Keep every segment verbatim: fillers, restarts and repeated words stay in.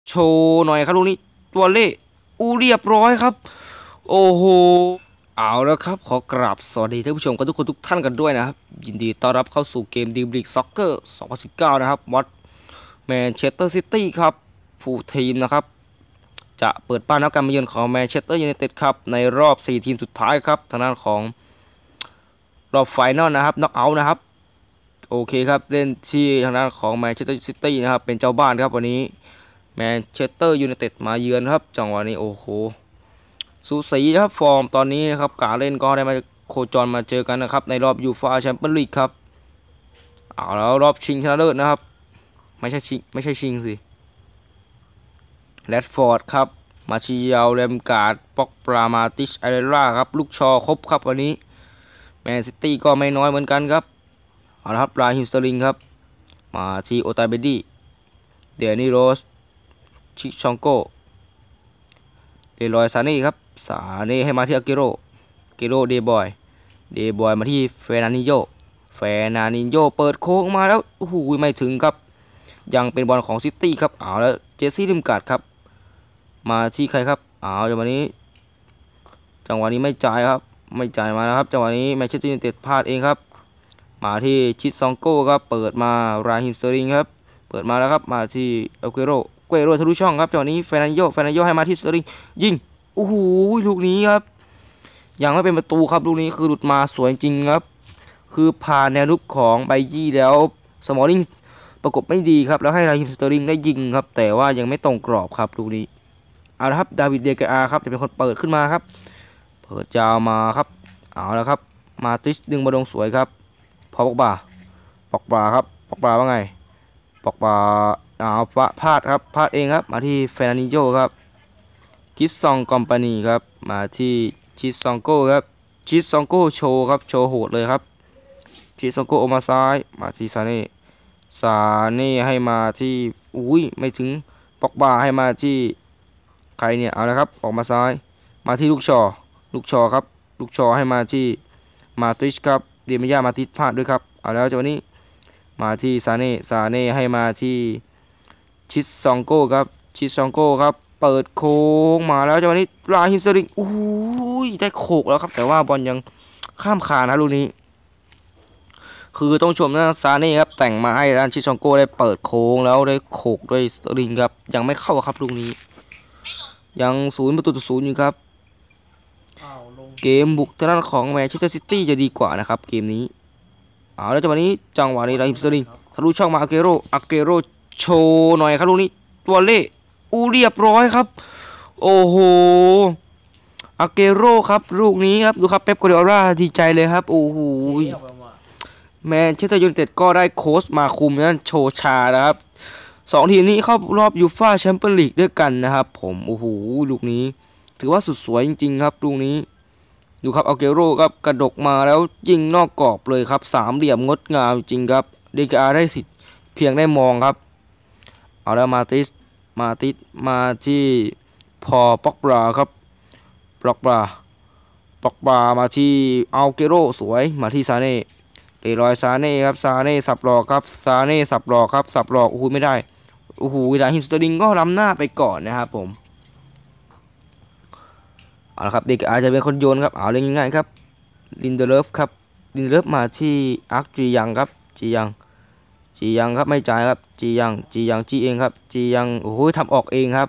โชว์หน่อยครับลูกนี้ตัวเล่อูเรียบร้อยครับโอ้โหเอาแล้วครับขอกราบสวัสดีท่านผู้ชมกันทุกคนทุกท่านกันด้วยนะครับยินดีต้อนรับเข้าสู่เกมดีบลิกซ็อกเกอร์สองพันสิบเก้านะครับวัดแมนเชสเตอร์ซิตี้ครับฟูลทีมนะครับจะเปิดบ้านนักการมาเยือนของแมนเชสเตอร์ยูไนเต็ดครับในรอบสี่ทีมสุดท้ายครับทางด้านของรอบไฟนอลนะครับน็อกเอาท์นะครับโอเคครับเล่นที่ทางด้านของแมนเชสเตอร์ซิตี้นะครับเป็นเจ้าบ้านครับวันนี้แมนเชสเตอร์ยูไนเต็ดมาเยือนครับจังหวะนี้โอ้โหสูสีครับฟอร์มตอนนี้นะครับการเล่นก็ได้มาโคจรมาเจอกันนะครับในรอบยูฟ่าแชมเปี้ยนลีกครับเอาแล้วรอบชิงชนะเลิศนะครับไม่ใช่ชิงไม่ใช่ชิงสิแรดฟอร์ดครับมาชิยาลเรมการ์ดป็อกปรามาติชไอเรล่าครับลูกชอครบครับวันนี้แมนซิตี้ก็ไม่น้อยเหมือนกันครับเอาละครับราฮิมสเตอร์ลิงครับมาที่โอตาเบดี้เดนี่โรสชิชองโกเดลอยซานี่ครับซานี่ให้มาที่อากิโรอากิโรเดบอยเดบอยมาที่เฟนานิโยเฟนานิโยเปิดโค้งมาแล้วโอ้โหไม่ถึงครับยังเป็นบอลของซิตี้ครับเอาแล้วเจสซี่ลิมการ์ดครับมาที่ใครครับเอาจังหวะนี้จังหวะนี้ไม่จ่ายครับไม่จ่ายมาแล้วครับจังหวะนี้แมนเชสเตอร์ยูไนเต็ดพลาดเองครับมาที่ชิซองโก้ครับเปิดมาราฮิมสเตอร์ลิงครับเปิดมาแล้วครับมาที่อากิโรเกโรทะลุช่องครับจังหวะนี้เฟรนันโยเฟรนันโยให้มาที่สเตอร์ลิงยิงโอ้โหลูกนี้ครับยังไม่เป็นประตูครับลูกนี้คือหลุดมาสวยจริงครับคือผ่านแนวรุกของไบยี่แล้วสมอลลิงประกบไม่ดีครับแล้วให้ราฮิมสเตอร์ลิงได้ยิงครับแต่ว่ายังไม่ตรงกรอบครับลูกนี้เอาละครับดาวิดเดเกอาครับจะเป็นคนเปิดขึ้นมาครับเปิดยาวมาครับเอาละครับมาติชดึงบอลลงสวยครับพอปอกบาปอกบาครับปอกบาว่าไงปอกบาเอาพลาดครับพลาดเองครับมาที่เฟรนันโยครับคิสซองคอมพานีครับมาที่ชิซองโก้ครับชิซองโก้โชว์ครับโชว์โหดเลยครับชิซองโก้ออกมาซ้ายมาที่ซาเน่ซาเน่ให้มาที่อุ้ยไม่ถึงปอกบาให้มาที่ใครเนี่ยเอาละครับออกมาซ้ายมาที่ลูกชอลูกชอครับลูกชอให้มาที่มาติชครับเดมิยามาติชพลาดด้วยครับเอาแล้วจังหวะนี้มาที่ซาเน่ซาเน่ให้มาที่ชิซองโก้ครับชิซองโก้ครับเปิดโค้งมาแล้วจังหวะนี้ราฮิมสเตอร์ลิงอู้ยได้โขกแล้วครับแต่ว่าบอลยังข้ามคานนะลูกนี้คือต้องชมนะซาเน่ครับแต่งมาให้ด้านชิซองโก้ได้เปิดโค้งแล้วได้โขกด้วยสเตอร์ลิงครับยังไม่เข้าครับลูกนี้ยังศูนย์ประตูต่อศูนย์อยู่ครับเกมบุกทางด้านของแมนเชสเตอร์ซิตี้จะดีกว่านะครับเกมนี้เอาแล้วจังหวะนี้จังหวะนี้ราฮิมสเตอร์ลิงทะลุช่องมาอาเกโรอาเกโรโชว์หน่อยครับลูกนี้ตัวเล่อูเรียบร้อยครับโอ้โหอาเกโรครับลูกนี้ครับดูครับเป๊ปกัวร์ดิโอลาดีใจเลยครับโอ้โหแมนเชสเตอร์ยูไนเต็ดก็ได้โค้ชมาคุมนั่นโชชานะครับสองทีมนี้เข้ารอบยูฟ่าแชมเปี้ยนลีกด้วยกันนะครับผมโอ้โหลูกนี้ถือว่าสุดสวยจริงๆครับลูกนี้ดูครับอาเกโรครับกระดกมาแล้วยิงนอกกรอบเลยครับสามเหลี่ยมงดงามจริงครับเดกาได้สิทธิ์เพียงได้มองครับเอาแล้วมาติสมาติสมาที่พอป็อกบราครับป็อกบราป็อกบรามาที่อาเกโรสวยมาที่ซาเน่เอรอยซาเน่ครับซาเน่สับหลอกครับซาเน่สับหลอกครับสับหลอกโอ้โหไม่ได้โอ้โหราฮิมสเตอร์ลิงก็ล้ำหน้าไปก่อนนะครับผมเอาละครับเด็กอาจจะเป็นคนโยนครับเอาเล่นง่ายๆครับลินเดเลฟครับลินเดเลฟมาที่อาร์คจียังครับจียังจียังครับไม่จ่ายครับจียังจียังจีเองครับจียังโอ้โหทำออกเองครับ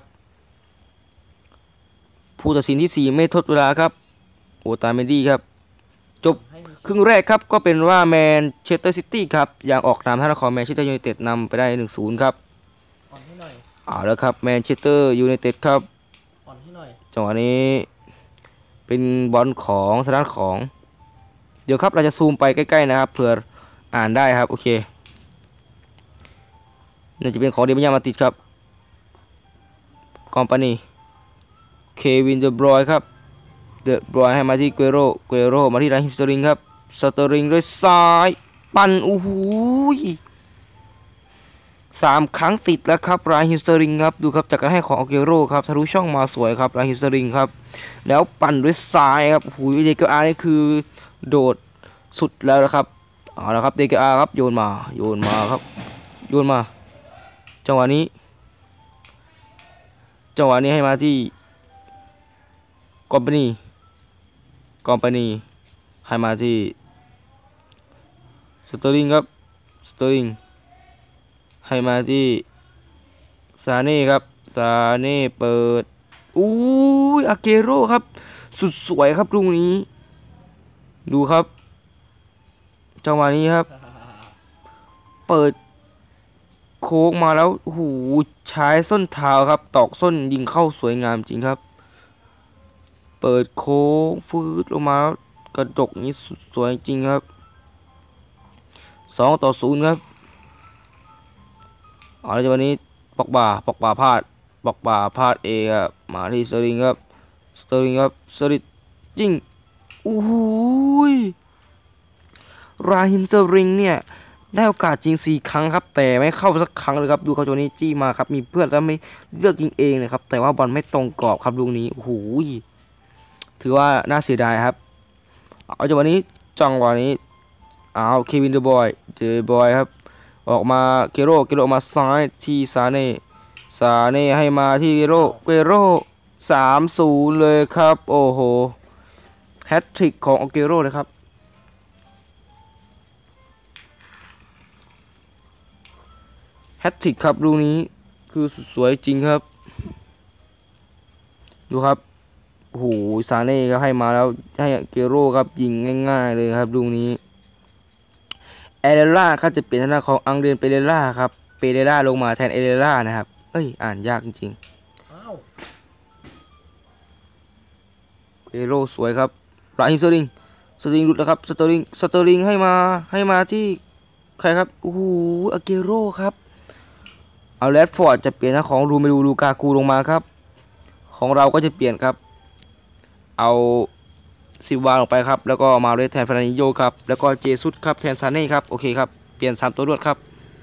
ผู้ตัดสินที่สี่ไม่ทดเวลาครับโอตาเมดี้ครับจบครึ่งแรกครับก็เป็นว่าแมนเชสเตอร์ซิตี้ครับยังออกนำท่านของแมนเชสเตอร์ยูไนเต็ดนำไปได้หนึ่งศูนย์ครับเอาแล้วครับแมนเชสเตอร์ยูไนเต็ดครับจังหวะนี้เป็นบอลของทางด้านของเดี๋ยวครับเราจะซูมไปใกล้ๆนะครับเผื่ออ่านได้ครับโอเคนี่จะเป็นของเดมิยามาติดครับคอมพานีเควินเดบรอยครับเดบรอยให้มาที่เกโรเกโรมาที่ราฮิมสเตอร์ลิงครับสเตอร์ลิงด้วยซ้ายปั่นโอ้โหสามครั้งติดแล้วครับราฮิมสเตอร์ลิงครับดูครับจากการให้ของเกโรครับทะลุช่องมาสวยครับราฮิมสเตอร์ลิงครับแล้วปั่นด้วยซ้ายครับโอ้โหเดกอาร์นี่คือโดดสุดแล้วนะครับเอาละครับเดกอาร์ครับโยนมาโยนมาครับโยนมาจังหวะนี้จังหวะนี้ให้มาที่คอมพานีคอมพานีให้มาที่สเตอร์ลิงครับสเตอร์ลิงให้มาที่ซาเน่ครับซาเน่เปิดอู้ยอาเกโร่ครับสุดสวยครับลูกนี้ดูครับจังหวะนี้ครับเปิดโค้งมาแล้วหูใช้ส้นเท้าครับตอกส้นยิงเข้าสวยงามจริงครับเปิดโค้งฟืดลงมาแล้วกระดกนี้สุดสวยจริงครับสองต่อศูนย์ครับเอาละจังหวะนี้ปอกบ่าปอกบ่าพลาดปอกบ่าพลาดเองครับมาที่สเตอร์ลิงครับสเตอร์ลิงครับสเตอร์ลิงยิงอู้หูยราฮิมสเตอร์ลิงเนี่ยได้โอกาสจริงสี่ครั้งครับแต่ไม่เข้าสักครั้งเลยครับดูเขาจังหวะนี้จี้มาครับมีเพื่อนแล้วไม่เลือกยิงเองเลยครับแต่ว่าบอลไม่ตรงกรอบครับลูกนี้โอ้โหถือว่าน่าเสียดายครับเอาจังหวะนี้จังหวะนี้เอาเควินเดอะบอยเดอะบอยครับออกมาเกโรเกโรมาซ้ายที่ซาเน่ซาเน่ให้มาที่เกโรเกโรสามศูนย์เลยครับโอ้โหแฮตทริกของเกโรเลยครับแฮตทริกครับลูกนี้คือสวยจริงครับดูครับโอ้โหซาเน่ก็ให้มาแล้วให้เกโรครับยิงง่ายๆเลยครับลูกนี้เอเดล่าครับจะเปลี่ยนทางด้านของอังเดรนเปเรล่าครับเปเรล่าลงมาแทนเอเดล่านะครับเอ้ยอ่านยากจริงๆเกโรสวยครับราฮิมสเตอร์ลิงสเตอร์ลิงหลุดแล้วครับสเตอร์ลิงสเตอร์ลิงให้มาให้มาที่ใครครับโอ้โหอาเกโรครับเอาแรดฟอร์ดจะเปลี่ยนทางของรูเมลูลูกากูลงมาครับของเราก็จะเปลี่ยนครับเอาซิวาลงไปครับแล้วก็มาเรสแทนฟานิโยครับแล้วก็เจซุสครับแทนซาเน่ครับโอเคครับเปลี่ยนสามตัวรวดครับ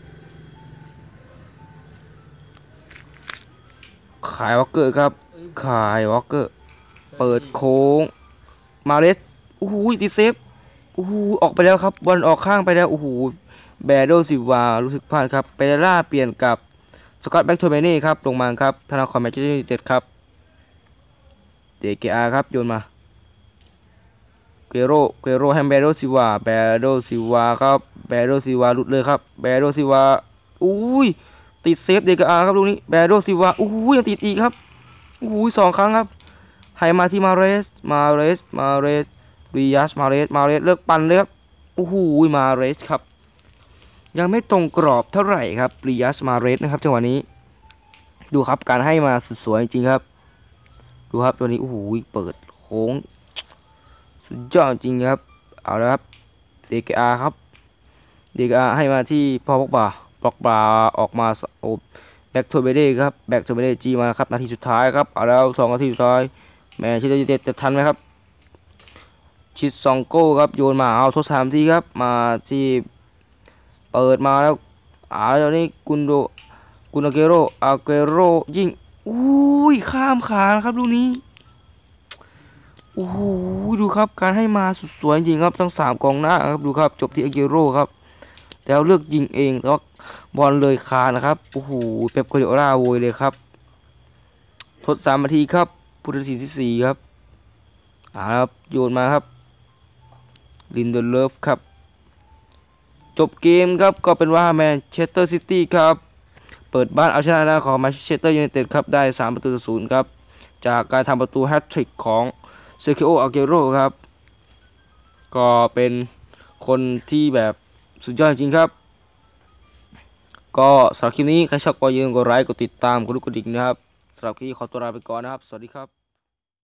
ขายวอลเกอร์ครับขายวอลเกอร์เปิดโค้งมาเรสโอ้โหติดเซฟโอ้โหออกไปแล้วครับบอลออกข้างไปแล้วโอ้โหแบโดซิวารู้สึกพลาดครับเปเรล่าเปลี่ยนกับสกอตแบ็กโทเมเน่ครับลงมาครับธนาคารแมนเชสเตอร์ยูไนเต็ดครับเดเกอาครับโยนมาเกโรเกโรแฮมเบโดซิวาแบโดซิวาครับแบโดซิวาหลุดเลยครับแบโดซิวาอุ้ยติดเซฟเดเกอาครับลูกนี้แบโดซิวาอุ้ยยังติดอีกครับอุ้ยสองครั้งครับให้มาที่มาเรสมาเรสมาเรสริยัสมาเรสมาเรสเลิกปั่นเลยครับโอ้โหมาเรสครับยังไม่ตรงกรอบเท่าไหร่ครับริยัสมาเรสนะครับจังหวะนี้ดูครับการให้มาสุดสวยจริงครับดูครับตัวนี้โอ้โหเปิดโค้งสุดยอดจริงครับเอาละครับเดกอาครับเดกอาให้มาที่พอปอกบาปอกบาออกมาโอ้แบ็กโทเบเด้ครับแบ็กโทเบเด้จีมาครับนาทีสุดท้ายครับเอาแล้วสองนาทีสุดท้ายแมนเชสเตอร์ยูไนเต็ดจะทันไหมครับชิดซองโก้ครับโยนมาเอาทดสามทีครับมาที่เปิดมาแล้วเอาแล้วนี่กุนโดกุนอาเกโรอาเกโรยิงอุ้ยข้ามขาครับลูกนี้โอ้โหดูครับการให้มาสุดสวยจริงครับทั้งสามกองหน้าครับดูครับจบที่อาเกโรครับแล้วเลือกยิงเองแล้วบอลเลยคานะครับโอ้โหเป๊ปกัวดิโอลาโวยเลยครับทดสามนาทีครับผู้ตัดสินที่สี่ครับอ่าครับโยนมาครับลินเดเลฟครับจบเกมครับก็เป็นว่าแมนเชสเตอร์ซิตี้ครับเปิดบ้านเอาชนะของแมนเชสเตอร์ยูไนเต็ดครับได้สามประตูต่อศูนย์ครับจากการทำประตูแฮตทริกของเซอร์คิโออาเกโรครับก็เป็นคนที่แบบสุดยอดจริงครับก็สำหรับคลิปนี้ใครชอบก็อย่าลืมกดไลค์กดติดตามกดกระดิ่งนะครับสำหรับคลิปนี้ขอตัวลาไปก่อนนะครับสวัสดีครับ